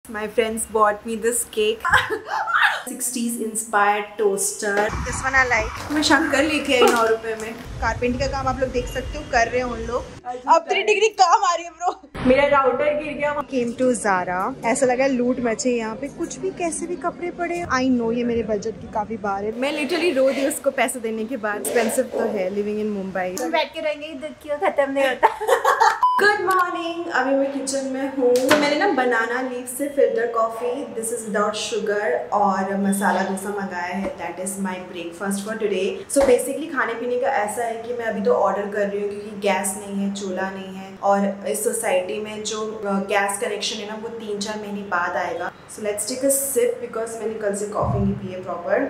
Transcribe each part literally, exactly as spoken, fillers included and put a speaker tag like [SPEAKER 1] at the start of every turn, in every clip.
[SPEAKER 1] My friends bought me this cake. sixties inspired toaster. This one I like. मैं शंकर लेके आई नौ रुपए में। कारपेंट का काम आप लोग देख सकते हो कर रहे हो उन लोग। अब थ्री डिग्री काम आ रही है ब्रो। मेरा राउटर गिर गया। Came to Zara. ऐसा लगा लूट मचे यहाँ पे, कुछ भी कैसे भी कपड़े पड़े। I know ये मेरे बजट की काफी बाहर है। मैं लिटरली रो दी उसको पैसे देने के बाद। एक्सपेंसिव तो है लिविंग इन मुंबई। बैठ के रहेंगे दूध क्यों खत्म नहीं होता। गुड मॉर्निंग, अभी मैं किचन में हूँ। तो मैंने ना बनाना लीफ से filter coffee, this is without sugar, और मसाला डोसा मंगाया है। That is my breakfast for today. So basically खाने पीने का ऐसा है कि मैं अभी तो ऑर्डर कर रही हूँ क्योंकि गैस नहीं है, चूल्हा नहीं है, और इस सोसाइटी में जो गैस कनेक्शन है ना वो तीन चार महीने बाद आएगा। So let's take a sip because मैंने कल से कॉफी नहीं पी है proper.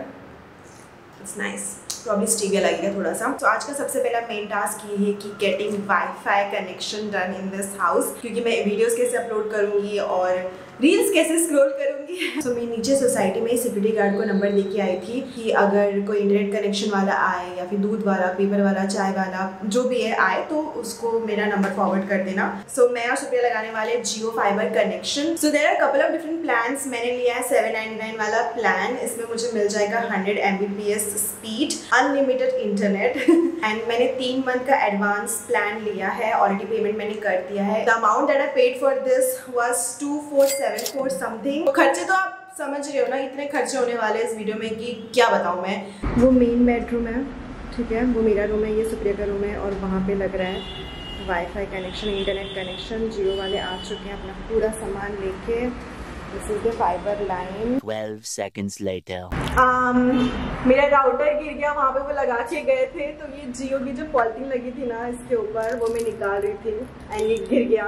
[SPEAKER 1] It's nice. Probably stevia लगेगा थोड़ा सा। तो आज का सबसे पहला मेन टास्क ये है कि getting wifi connection done in this house, क्योंकि मैं वीडियोस कैसे अपलोड करूंगी और रील्स कैसे स्क्रॉल करूंगी। तो so, मैं नीचे सोसाइटी में सिक्योरिटी गार्ड को नंबर लेके आई थी कि अगर कोई इंटरनेट कनेक्शन वाला आए या फिर दूध वाला, पेपर वाला, चाय वाला, जो भी है आए तो उसको मेरा नंबर फॉरवर्ड कर देना। सो so, मैं और सुप्रिया लगाने वाले Jio fiber connection. So there are couple of different plans. मैंने लिया है सेवन नाइनटी नाइन वाला प्लान। इसमें मुझे मिल जाएगा hundred M B P S speed, unlimited internet. And मैंने तीन मंथ का एडवांस प्लान लिया है, ऑलरेडी पेमेंट मैंने कर दिया है। The amount that I paid for this was two four seven four something. तो खर्चे तो आप समझ रहे हो ना, इतने खर्चे होने वाले इस वीडियो में कि क्या बताऊं मैं। वो मेन बेडरूम है, ठीक है, वो मेरा रूम है, ये सुप्रिया का रूम है, और वहाँ पे लग रहा है wifi connection, internet connection. Jio वाले आ चुके हैं अपना पूरा सामान लेके। This is the fiber line.
[SPEAKER 2] twelve seconds later.
[SPEAKER 1] Um, मेरा राउटर गिर गया, वहाँ पे वो लगा के गए थे, तो ये जियो की जो पॉलिथिन लगी थी ना इसके ऊपर, वो मैं निकाल रही थी एंड ये गिर गया।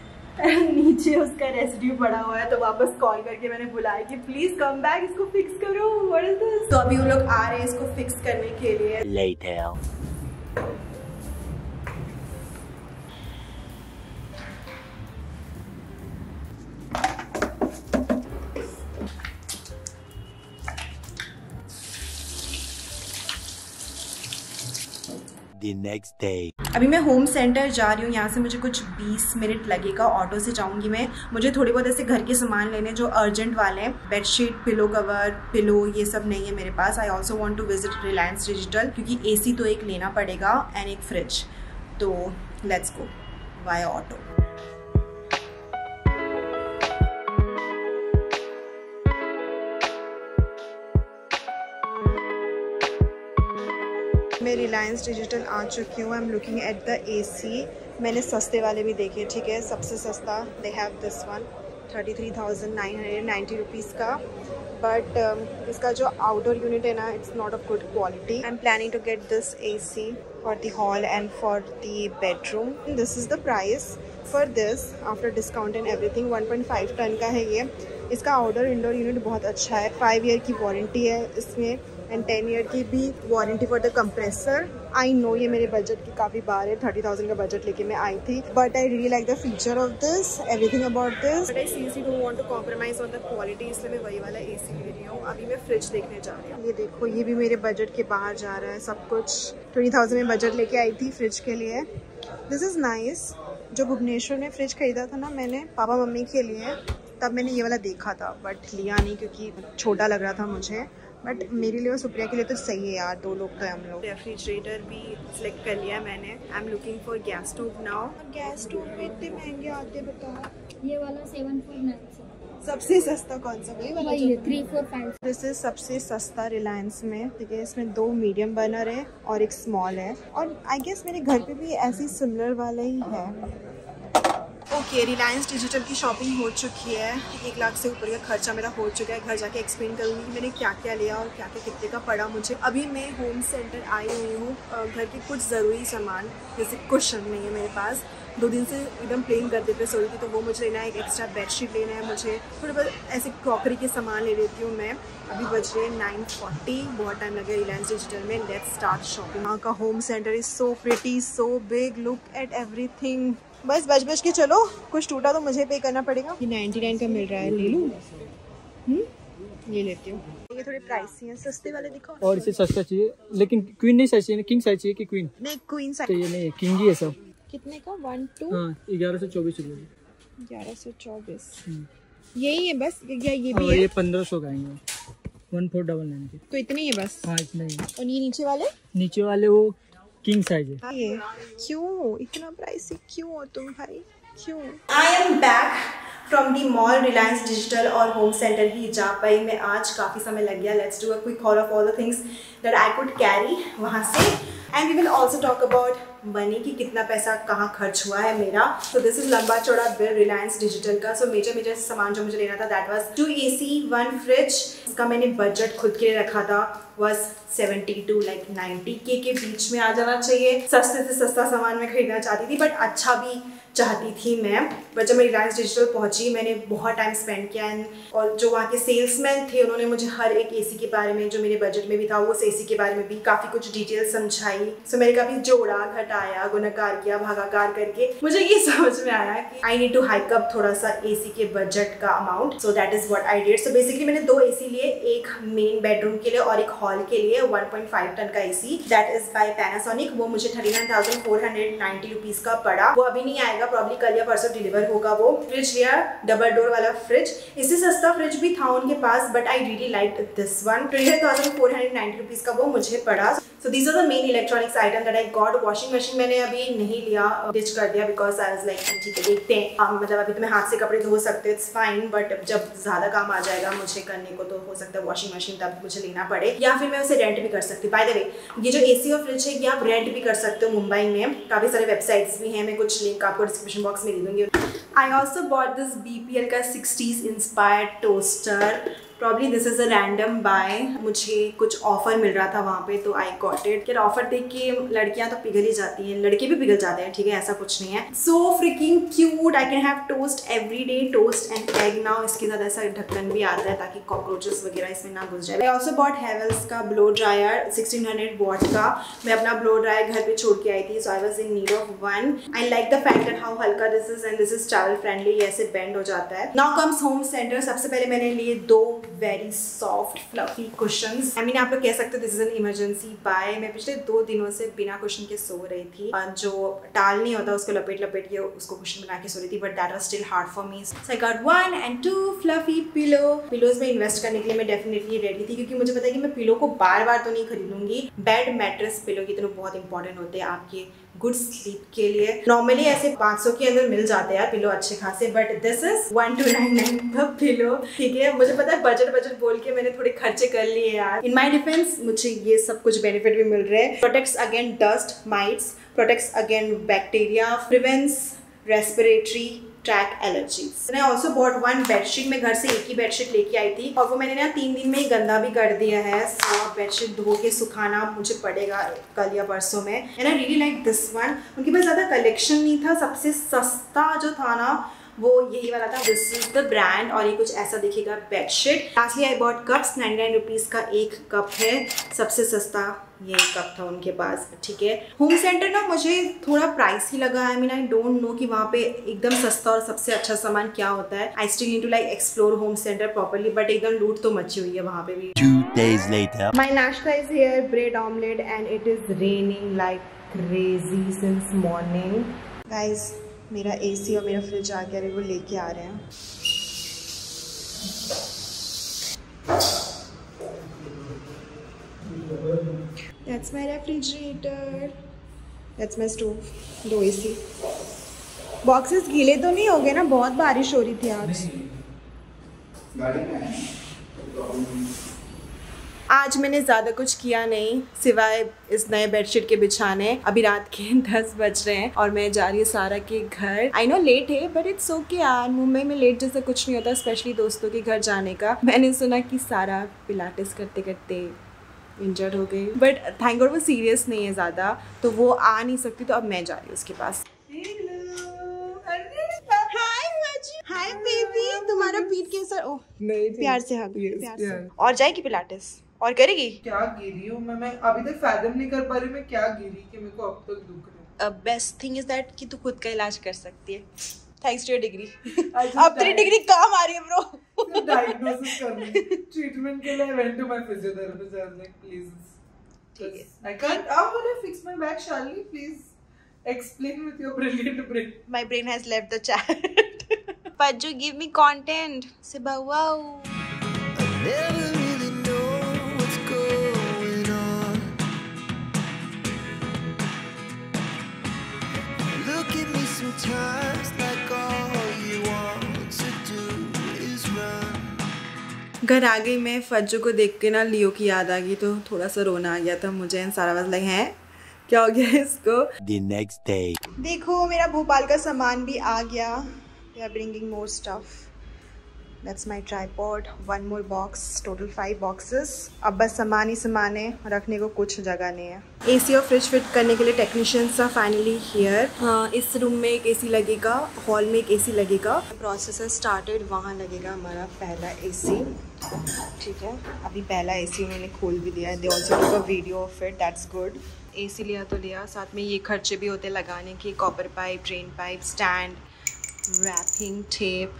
[SPEAKER 1] नीचे उसका रेसिड्यू पड़ा हुआ है, तो वापस कॉल करके मैंने बुलाया कि प्लीज कम बैक, इसको फिक्स करो। What is this? तो अभी वो लोग आ रहे हैं इसको फिक्स करने के लिए।
[SPEAKER 2] Later. The next day.
[SPEAKER 1] अभी मैं होम सेंटर जा रही हूँ, यहाँ से मुझे कुछ बीस मिनट लगेगा, ऑटो से जाऊंगी मैं। मुझे थोड़े बहुत ऐसे घर के सामान लेने जो अर्जेंट वाले हैं, बेडशीट, पिलो कवर, पिलो, ये सब नहीं है मेरे पास। I also want to visit Reliance digital, क्योंकि एसी तो एक लेना पड़ेगा एंड एक फ्रिज। तो लेट्स गो वाया ऑटो। मैं रिलायंस डिजिटल आ चुकी हूँ। I am looking at the AC. मैंने सस्ते वाले भी देखे, ठीक है, सबसे सस्ता they have this one, thirty three thousand nine hundred ninety rupees का। बट um, इसका जो आउटडोर यूनिट है ना, it's not of good quality. I am planning to get this AC for the hall and for the bedroom. This is the price for this after discount and everything. One point five ton का है ये। इसका outdoor indoor unit बहुत अच्छा है। Five year की warranty है इसमें एंड टेन ईयर की भी warranty for the compressor. I know ये मेरे बजट की काफ़ी बाहर है, थर्टी थाउजेंड का बजट लेके मैं आई थी, but I really like the feature of this, everything about this, but I seriously don't want to compromise on the quality, इसलिए मैं वही वाला एसी ले रही हूँ। अभी मैं फ्रिज देखने जा रही हूँ। ये देखो, ये भी मेरे बजट के बाहर जा रहा है सब कुछ। ट्वेंटी थाउजेंड में बजट लेके आई थी फ्रिज के लिए। This is nice. जो भुवनेश्वर में फ्रिज खरीदा था ना मैंने पापा मम्मी के लिए, तब मैंने ये वाला देखा था बट लिया नहीं क्योंकि छोटा लग रहा था मुझे। बट मेरे लिए और सुप्रिया के लिए तो सही है यार, दो लोग तो हम लोग। रेफ्रिजरेटर भी सिलेक्ट कर लिया मैंने। I am looking for gas stove now. Gas stove में इतने महंगे आते हैं, बताओ।
[SPEAKER 3] ये वाला सेवन फोर नाइन।
[SPEAKER 1] सबसे सस्ता कौन सा? वही वाला
[SPEAKER 3] ये three four five.
[SPEAKER 1] This is सबसे सस्ता रिलायंस में, ठीक है। इसमें दो मीडियम बर्नर है और एक स्मॉल है, और आई गेस मेरे घर पे भी ऐसी सिमिलर वाला ही है। ओके, रिलायंस डिजिटल की शॉपिंग हो चुकी है। एक लाख से ऊपर का खर्चा मेरा हो चुका है। घर जाके एक्सप्लेन करूँगी कि मैंने क्या क्या लिया और क्या क्या कितने का पड़ा मुझे। अभी मैं होम सेंटर आई हुई हूँ। घर के कुछ ज़रूरी सामान, जैसे कुशन नहीं है मेरे पास, दो दिन से एकदम प्लेन कर देते सोई थी, तो वो मुझे लेना है। एक एक्स्ट्रा बेडशीट लेना है मुझे। थोड़े बहुत ऐसे क्रॉकरी के सामान ले लेती हूँ मैं। अभी बज रहे नाइन फोर्टी, बहुत टाइम लगे रिलायंस डिजिटल में। Let's start shopping. यहाँ का home centre is so pretty, so big, look at everything. बस बज बज के चलो, कुछ टूटा तो मुझे पे करना पड़ेगा। ये नाइन्टी नाइन का मिल रहा है, ले लूँ? हम्म, ये लेती हूँ। ये थोड़े प्राइसी हैं, सस्ते वाले दिखाओ।
[SPEAKER 4] और इसे सस्ता चाहिए, लेकिन क्वीन नहीं साइज चाहिए, किंग साइज चाहिए कि क्वीन?
[SPEAKER 1] नहीं, क्वीन साइज
[SPEAKER 4] चाहिए। नहीं, किंग ही है सब।
[SPEAKER 1] कितने का? वन टू
[SPEAKER 4] हाँ, ग्यारह सौ चौबीस रुपये।
[SPEAKER 1] ग्यारह सौ चौबीस। यही है बस या ये भी
[SPEAKER 4] और
[SPEAKER 1] है?
[SPEAKER 4] ये पंद्रह सौ का आएंगे, वन फोर डबल नाइन के।
[SPEAKER 1] तो इतने ही है बस?
[SPEAKER 4] हाँ इतना ही।
[SPEAKER 1] और ये नीचे वाले?
[SPEAKER 4] नीचे वाले वो किंग साइज है।
[SPEAKER 1] ये क्यों इतना प्राइस है, क्यों हो तुम भाई, क्यों? I am back from the mall Reliance digital और होम सेंटर ही जा पाई मैं आज, काफ़ी समय लग गया। Let's do a quick haul of all the things that I could carry वहाँ से, and we will also talk about money कि कितना पैसा कहाँ खर्च हुआ है मेरा। तो दिस इज लंबा चौड़ा बिल रिलायंस डिजिटल का। सो मेजर मेजर सामान जो मुझे लेना था that was two AC, one fridge. इसका मैंने बजट खुद के लिए रखा था was seventy two like ninety K के बीच में आ जाना चाहिए। सस्ते से सस्ता सामान मैं खरीदना चाहती थी बट अच्छा भी चाहती थी मैं। बट जब मैं रिलायंस डिजिटल पहुंची मैंने बहुत टाइम स्पेंड किया, और जो वहाँ के सेल्समैन थे उन्होंने मुझे हर एक एसी के बारे में जो मेरे बजट में भी था वो एसी के बारे में भी काफ़ी कुछ डिटेल समझाई। सो मैंने काफ़ी जोड़ा, घटाया, गुणाकार किया, भागाकार करके मुझे ये समझ में आया कि I need to hike up थोड़ा सा एसी के बजट का amount. So that is what I did. So basically मैंने दो एसी लिए, एक मेन बेडरूम के लिए और एक हॉल के लिए। वन पॉइंट फाइव टन का AC that is by Panasonic. वो मुझे thirty nine thousand four hundred ninety rupees का पड़ा। वो अभी नहीं आएगा, प्रॉब्ली कल या परसों डिलीवर होगा वो। फ्रिज लिया, डबल डोर वाला फ्रिज। इससे सस्ता फ्रिज भी था उनके पास but I really like this one. Twenty five thousand four hundred ninety rupees का वो मुझे पड़ा। So these are the main electronics item that I got. Washing machine मैंने अभी नहीं लिया, डिच कर दिया बिकॉज आई वाज लाइक ठीक है देखते हैं, um, मतलब अभी तो मैं हाथ से कपड़े धो सकते हो, इट्स फाइन, बट जब ज़्यादा काम आ जाएगा मुझे करने को तो हो सकता है वॉशिंग मशीन तब मुझे लेना पड़े, या फिर मैं उसे रेंट भी कर सकती हूँ। बाय द वे ये जो एसी और फ्रिज है ये आप रेंट भी कर सकते हो मुंबई में, काफ़ी सारे वेबसाइट्स भी हैं, मैं कुछ लिंक आपको डिस्क्रिप्शन बॉक्स में दे दूँगी। I also bought this B P L का sixties inspired toaster. Probably this is a random buy, मुझे कुछ ऑफर मिल रहा था वहाँ पे तो आई गॉट इट। क्या ऑफर देख के लड़कियाँ तो पिघल ही जाती हैं, लड़के भी पिघल जाते हैं, ठीक है, ऐसा कुछ नहीं है। So freaking cute, I can have toast every day, toast and egg now. इसके साथ ऐसा ढक्कन भी आता है ताकि कॉकरोचेस वगैरह इसमें ना घुस जाए। आई ऑल्सो बॉट हेवल्स का blow dryer sixteen hundred watt का। मैं अपना ब्लो ड्रायर घर पे छोड़ के आई थी, so I was in need of one. I like the fact that how हल्का this is and this is travel friendly, ऐसे बेंड हो जाता है। Now comes home centre. सबसे पहले मैंने लिए दो very soft fluffy cushions. I mean आप लोग कह सकते हो this is an emergency buy. मैं पिछले दो दिनों से बिना कुशन के सो रही थी, जो टाल नहीं होता उसको लपेट लपेट के उसको कुशन बना के सो रही थी, but that was still hard for me. So I got one and two fluffy pillow. Pillows में इन्वेस्ट करने के लिए मैं डेफिनेटली रेडी थी क्योंकि मुझे पता है कि मैं पिलो को बार बार तो नहीं खरीदूंगी। बेड मैट्रेस पिलो की तरह बहुत इंपॉर्टेंट होते हैं आपके गुड स्लीप के लिए। नॉर्मली ऐसे पाँच सौ के अंदर मिल जाते हैं यार पिलो अच्छे खासे, but this is one two nine nine का पिलो, ठीक है। मुझे पता है बजट बजट बोल के मैंने थोड़े खर्चे कर लिए यार। इन माय डिफेंस मुझे ये सब कुछ बेनिफिट भी मिल रहे हैं। Protects against dust mites, protects against bacteria, prevents respiratory track allergies. मैंने ऑल्सो बॉट वन बेडशीट। मैं घर से एक ही बेडशीट लेके आई थी और वो मैंने ना तीन दिन में ही गंदा भी कर दिया है। सो बेडशीट धो के सुखाना मुझे पड़ेगा कल या परसों में। And I really like this one. उनके पास ज़्यादा कलेक्शन नहीं था, सबसे सस्ता जो था ना वो यही वाला था। दिस इज द ब्रांड और ये कुछ ऐसा दिखेगा bedsheet. Lastly I bought cups, ninety nine rupees का एक कप है, सबसे सस्ता यही कप था उनके पास, ठीक है। होम सेंटर ना मुझे थोड़ा प्राइस ही लगा। I mean I don't know कि वहाँ पे एकदम सस्ता और सबसे अच्छा सामान क्या होता है। I still need to like explore home centre properly, but एकदम लूट तो मची हुई है वहाँ पे भी।
[SPEAKER 2] Two days later.
[SPEAKER 1] My नाश्ता is here, bread omelette, and it is raining like crazy since morning. Guys, मेरा एसी और मेरा फ्रिज आ गया, अभी वो लेके आ रहे हैं। That's my refrigerator. That's my stove. दो एसी। बॉक्सेस गीले तो नहीं हो गए ना? बहुत बारिश हो रही थी आज। आज मैंने ज़्यादा कुछ किया नहीं सिवाय इस नए बेडशीट के बिछाने। अभी रात के दस बज रहे हैं और मैं जा रही हूँ सारा के घर। आई नो लेट है बट इट्स ओके यार, मुंबई में लेट जैसा कुछ नहीं होता, स्पेशली दोस्तों के घर जाने का। मैंने सुना कि सारा पिलाटेस करते करते इंजर्ड हो गई, बट थैंक गॉड वो सीरियस नहीं है ज़्यादा, तो वो आ नहीं सकती, तो अब मैं जा रही हूँ उसके पास। हाय बेबी, तुम्हारा पीठ कैसा? ओह प्यार से हग, प्यार से। और जाएगी पिलाटेस और करेगी?
[SPEAKER 5] क्या गिरी हूँ मैं मैं अभी तक फैदम नहीं कर पा रही मैं क्या गिरी कि मेरे को अब तक दुख रहा है।
[SPEAKER 1] बेस्ट थिंग इज दैट कि तू खुद का इलाज कर सकती है, थैंक्स टू योर डिग्री। अब तेरी डिग्री काम आ रही है ब्रो।
[SPEAKER 5] डायग्नोसिस करने ट्रीटमेंट के लिए went to my physiotherapist. I was like please ठीक है, I can't I want to fix my back. Shalini please explain with your brilliant brain.
[SPEAKER 1] My brain has left the chat. Pajju, give me content. Siba, wow.
[SPEAKER 6] Never really know what's going on. Look at me sometimes like all you want to do is run.
[SPEAKER 1] घर आ गई मैं। फज्जू को देख के ना लियो की याद आ गई तो थोड़ा सा रोना आ गया था मुझे। एंड सारा बस लाइक है क्या हो गया इसको।
[SPEAKER 2] The next day.
[SPEAKER 1] देखो मेरा भोपाल का सामान भी आ गया। They are bringing more stuff. That's my tripod. One more box. Total five boxes. अब बस सामान ही सामान है, रखने को कुछ जगह नहीं है। एसी और फ्रिज फिट करने के लिए टेक्नीशियंस आर फाइनली हियर। इस रूम में एक एसी लगेगा, हॉल में एक एसी लगेगा। प्रोसेस स्टार्टेड, वहाँ लगेगा हमारा पहला एसी। ठीक है, अभी पहला एसी उन्होंने खोल भी दिया है। They also took a video of it, that's good. AC लिया तो लिया, साथ में ये खर्चे भी होते लगाने के, copper pipe, drain pipe, stand, wrapping tape,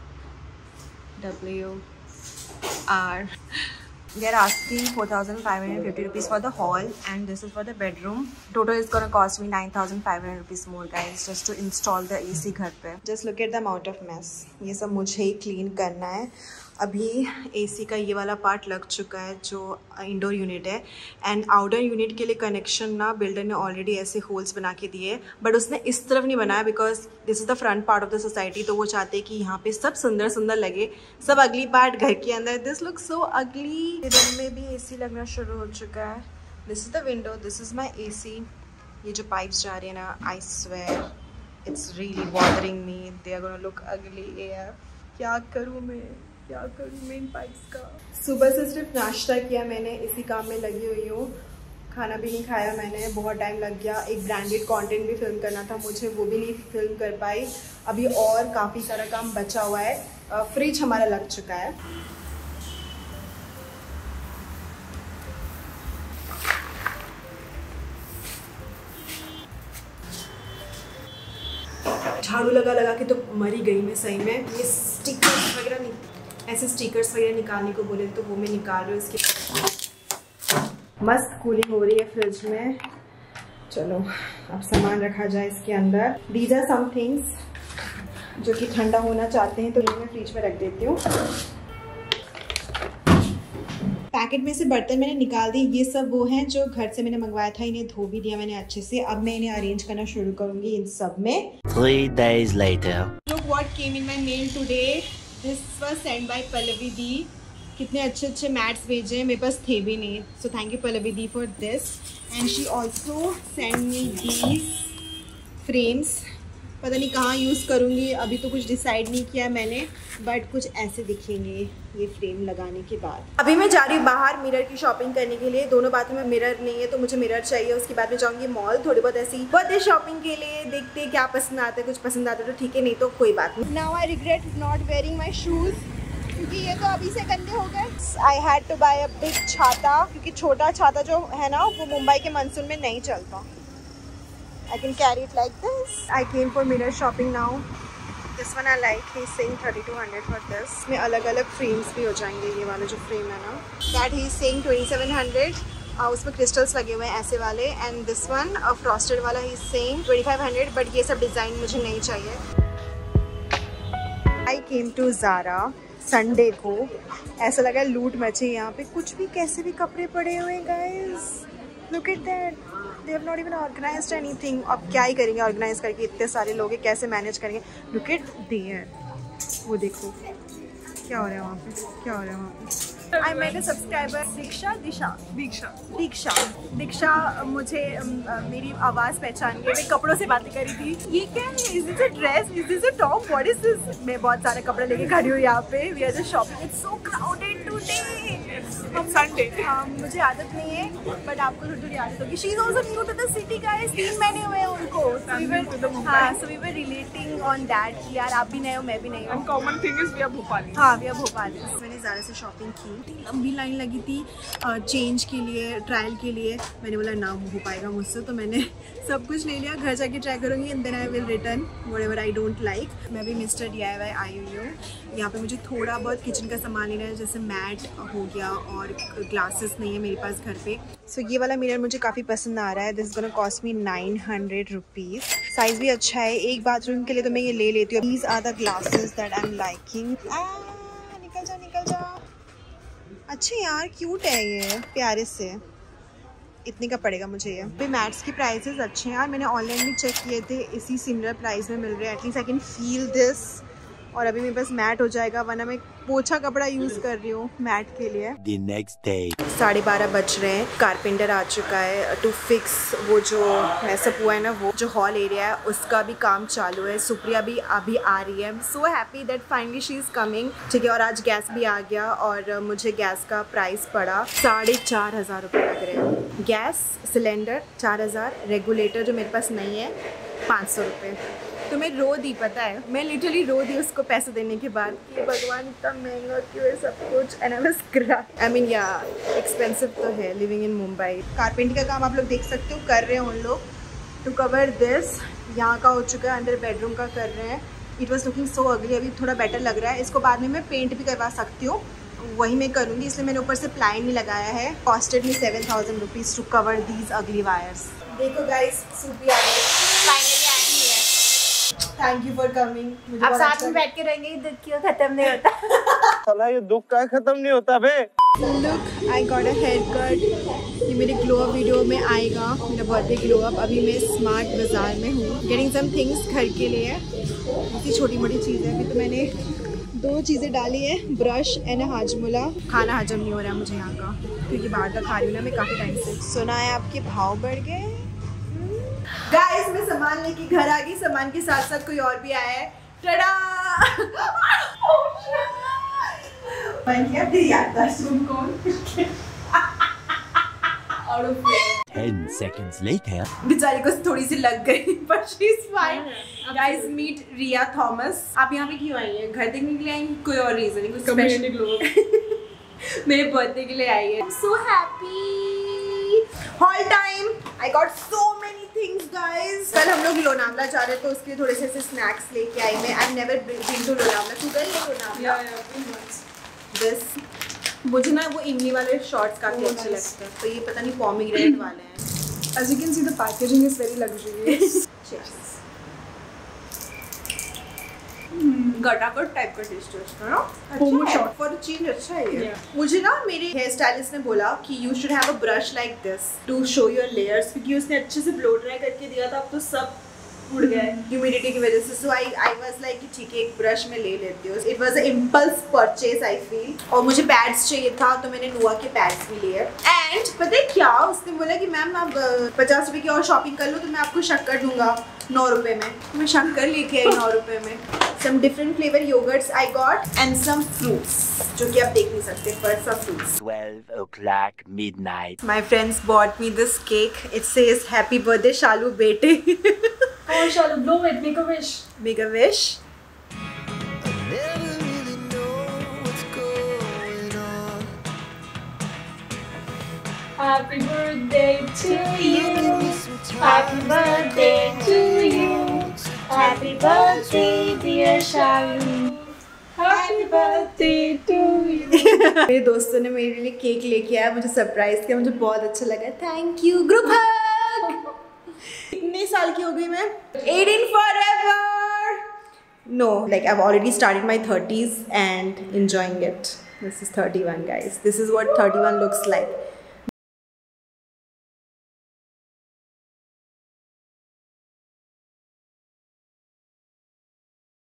[SPEAKER 1] W R. They are asking four thousand five hundred fifty rupees for the hall, and this is for the bedroom. Total is gonna cost me nine thousand five hundred rupees more, guys, just to install the A C घर पे. Just look at the amount of mess. ये सब मुझे ही clean करना है. अभी A C का ये वाला पार्ट लग चुका है जो इंडोर यूनिट है, एंड आउटडोर यूनिट के लिए कनेक्शन ना बिल्डर ने ऑलरेडी ऐसे होल्स बना के दिए, बट उसने इस तरफ नहीं बनाया because this is the front part of the society. तो वो चाहते हैं कि यहाँ पे सब सुंदर सुंदर लगे, सब अगली पार्ट घर के अंदर। दिस लुक सो अगली। रूम में भी एसी लगना शुरू हो चुका है। This is the window, this is my A C. ये जो पाइप्स जा रही है ना, I swear it's really bothering me, they are gonna look ugly. यार क्या करूँ मैं, क्या करूँ मैं इन पाइप्स का। सुबह से सिर्फ नाश्ता किया मैंने, इसी काम में लगी हुई हूँ। खाना भी नहीं खाया मैंने, बहुत टाइम लग गया। एक ब्रांडेड कंटेंट भी फिल्म करना था मुझे, वो भी नहीं फिल्म कर पाई। अभी और काफ़ी सारा काम बचा हुआ है। फ्रिज हमारा लग चुका है। झाड़ू लगा लगा के तो मरी गई मैं सही में। ये स्टिकर्स वगैरह नहीं, ऐसे स्टिकर्स वगैरह निकालने को बोले तो वो मैं निकाल रही हूँ। इसके मस्त कूलिंग हो रही है फ्रिज में। चलो अब सामान रखा जाए इसके अंदर। दीज आर सम थिंग्स जो कि ठंडा होना चाहते हैं तो ये मैं फ्रिज में रख देती हूँ। पैकेट में से बर्तन मैंने निकाल दी। ये सब वो हैं जो घर से मैंने मंगवाया था, इन्हें धो भी दिया मैंने अच्छे से। अब मैं इन्हें अरेंज करना शुरू करूँगी इन सब में।
[SPEAKER 2] Three days later.
[SPEAKER 1] Look what came in my mail today. This was sent by Pallavi दी। कितने अच्छे अच्छे मैट्स भेजे हैं, मेरे पास थे भी नहीं। So thank you Pallavi the for this. And she also sent me these frames. पता नहीं कहाँ यूज़ करूँगी, अभी तो कुछ डिसाइड नहीं किया मैंने, बट कुछ ऐसे दिखेंगे ये फ्रेम लगाने के बाद। अभी मैं जा रही हूँ बाहर मिरर की शॉपिंग करने के लिए। दोनों बाथरूम में मिरर नहीं है तो मुझे मिरर चाहिए। उसके बाद में जाऊँगी मॉल, थोड़ी बहुत ऐसी बर्थडे शॉपिंग के लिए। देखते हैं क्या पसंद आता है, कुछ पसंद आता है तो ठीक है, नहीं तो कोई बात नहीं। Now I regret not wearing my shoes क्योंकि ये तो अभी से गंदे हो गए। I had to buy a big छाता क्योंकि छोटा छाता जो है ना वो मुंबई के मानसून में नहीं चलता। I can carry it like this. I came for mirror shopping now. This one I like. He's saying thirty-two hundred for this. में अलग अलग frames भी हो जाएंगे। ये वाला जो frame है ना, that he's saying twenty-seven hundred. uh, उसमें crystals लगे हुए हैं ऐसे वाले। And this one a frosted वाला he's saying twenty-five hundred. But ये सब डिज़ाइन मुझे नहीं चाहिए। I came to Zara Sunday को। ऐसा लगा लूट मची यहाँ पे, कुछ भी कैसे भी कपड़े पड़े हुए हैं guys. Look at that. They have not even organized anything. अब क्या ही करेंगे ऑर्गेनाइज करके, इतने सारे लोग हैं कैसे मैनेज करेंगे। Look at there. वो देखो क्या हो रहा है वहाँ पे, क्या हो रहा है वहाँ पे। I met a subscriber दीक्षा दिशा दीक्षा दीक्षा दीक्षा मुझे मेरी आवाज़ पहचान गई। मैं कपड़ों से बातें करी थी। ये क्या है, is this a dress, is this a top, what is this. मैं बहुत सारे कपड़े लेके खड़ी हूँ यहाँ पे। We are just shopping, it's so crowded today. हम संडे, हाँ मुझे आदत नहीं है बट आपको थोड़ी थोड़ी आदत होगी। She is also new to the city guys, तीन महीने हुए हैं उनको। सो वी वर हाँ so we were relating on that कि यार आप भी नए हो मैं भी नहीं हूँ।
[SPEAKER 5] Common thing is we are Bhopali.
[SPEAKER 1] हाँ वी आर भोपाली। मैंने ज़्यादा से शॉपिंग की, लंबी लाइन लगी थी चेंज के लिए, ट्रायल के लिए। मैंने बोला ना हो पाएगा मुझसे, तो मैंने सब कुछ ले लिया। घर जाके ट्राई करूँगी and then I will return whatever I don't like. मैं भी मिस्टर डी आई वाई आई हुई हूँ। यहाँ पे मुझे थोड़ा बहुत किचन का सामान लेना है, जैसे मैट हो गया और ग्लासेस नहीं है मेरे पास घर पे। सो so, ये वाला मिरर मुझे काफ़ी पसंद आ रहा है। This gonna cost me nine hundred rupees. Size भी अच्छा है। एक बाथरूम के लिए तो मैं ये ले लेती हूँ। These are the glasses that I am liking. निकल जा निकल जा। अच्छे यार, क्यूट है ये, प्यारे से। इतने का पड़ेगा मुझे ये। भी मैट्स की प्राइसेस अच्छे हैं यार, मैंने ऑनलाइन भी चेक किए थे, इसी सिमिलर प्राइस में मिल रहे हैं। At least I can feel this. और अभी मेरे पास मैट हो जाएगा, वरना मैं पोछा कपड़ा यूज कर रही हूँ मैट के लिए।
[SPEAKER 2] The next day.
[SPEAKER 1] साढ़े बारह बज रहे हैं। कारपेंटर आ चुका है टू फिक्स वो जो मैसअप हुआ है ना, वो जो हॉल एरिया है उसका भी काम चालू है। सुप्रिया भी अभी आ रही है। So happy that finally she is coming. ठीक है, और आज गैस भी आ गया और मुझे गैस का प्राइस पड़ा साढ़े चार हज़ार रुपये लग रहे हैं। गैस सिलेंडर चार हज़ार, रेगुलेटर जो मेरे पास नहीं है पाँच सौ रुपये। तो मैं रो दी, पता है, मैं लिटरली रो दी उसको पैसे देने के बाद कि भगवान इतना महंगा क्यों है सब कुछ। And I was crying. I mean या एक्सपेंसिव तो है लिविंग इन मुंबई। कारपेंटर का काम आप लोग देख सकते हो कर रहे हैं उन लोग टू कवर दिस। यहाँ का हो चुका है, अंदर बेडरूम का कर रहे हैं। इट वॉज लुकिंग सो अगली, अभी थोड़ा बेटर लग रहा है। इसको बाद में मैं पेंट भी करवा सकती हूँ, वही मैं करूँगी, इसलिए मैंने ऊपर से प्लाइन नहीं लगाया है। Costed me seven thousand rupees to cover these ugly wires. देखो गाइस, सूपी आ गई finally. Thank you for coming.
[SPEAKER 3] अब साथ में बैठ के रहेंगे, दुख क्यों खत्म नहीं होता।
[SPEAKER 7] साला ये दुख का खत्म नहीं होता बे।
[SPEAKER 1] Look, I got a hair cut. ये मेरे ग्लो अप वीडियो में आएगा, मेरा बर्थडे ग्लो अप। अभी मैं स्मार्ट बाजार में हूँ, गेटिंग सम थिंग्स घर के लिए। इतनी छोटी मोटी चीज़ें। अभी तो मैंने दो चीज़ें डाली है, ब्रश एंड हाजमोला। खाना हजम नहीं हो रहा है मुझे यहाँ का, क्योंकि बाहर का खा रही हूँ ना मैं काफ़ी टाइम से। सुना है आपके भाव बढ़ गए। गाइस, मैं सामान लेके घर आ गई। सामान के साथ साथ कोई और भी आया है। टडा!
[SPEAKER 2] Ten seconds later.
[SPEAKER 1] बेचारी को थोड़ी सी लग गई, but she's fine. Guys, meet Riya Thomas. आप यहाँ पे क्यों आई हैं? घर देखने के लिए आई हैं? कोई और रीजन नहीं, कुछ स्पेशल? मेरे बर्थडे के लिए आई है। I'm so happy. Haul time. I got so many things, guys. कल हम लोग लोनावला जा रहे थे, उसके लिए थोड़े से स्नैक्स लेके आई मैं। I've never been to Lonavala. तू गई है लोनावला? Yeah, yeah. This मुझे ना वो इमली वाले शॉर्ट्स काफी अच्छे लगते हैं। तो ये पता नहीं पोमीग्रेनेट वाले हैं।
[SPEAKER 5] As you can see, the packaging is very luxurious.
[SPEAKER 1] Cheers. गटागट टाइप का टेस्ट है उसका ना।
[SPEAKER 5] Pomo
[SPEAKER 1] अच्छा
[SPEAKER 5] shot.
[SPEAKER 1] फॉर चेंज अच्छा है ये।
[SPEAKER 5] Yeah.
[SPEAKER 1] मुझे ना मेरे हेयर स्टाइलिस्ट ने बोला कि you should have a brush like this to show your layers, क्योंकि उसने अच्छे से ब्लो ड्राई करके दिया था। अब तो सब उड़ गए ह्यूमिडिटी की वजह से। सो आई आई वाज लाइक कि ठीक है, एक ब्रश में ले लेती हूँ। It was a impulse purchase I feel. और मुझे पैड्स चाहिए था, तो मैंने नुआ के पैड्स भी लिए। एंड पता है क्या, उसने बोला कि मैम आप पचास रुपए की और शॉपिंग कर लो तो मैं आपको शक्कर दूंगा नौ रुपए में। मैं शक्कर लेके आई नौ रुपए में। Some different flavour yogurts I got and some fruits, जो कि आप देख नहीं सकते, पर सब fruits.
[SPEAKER 2] Twelve o'clock midnight.
[SPEAKER 1] My friends bought me this cake. It says happy birthday Shalu bete.
[SPEAKER 5] Oh, Shalu, blow it, make a wish.
[SPEAKER 1] Make a wish.
[SPEAKER 6] Never really know what's going on.
[SPEAKER 5] Happy birthday to you.
[SPEAKER 6] Give me some time.
[SPEAKER 5] Happy birthday to you. Happy birthday, dear Shalu. Happy birthday to you.
[SPEAKER 1] मेरे दोस्तों ने मेरे लिए cake लेके आया, मुझे surprise किया, मुझे बहुत अच्छा लगा। Thank you. Group hug. कितने साल की हो गई मैं? eighteen forever. No, like I've already started my thirties and enjoying it. This is thirty-one, guys. This is what thirty-one looks like.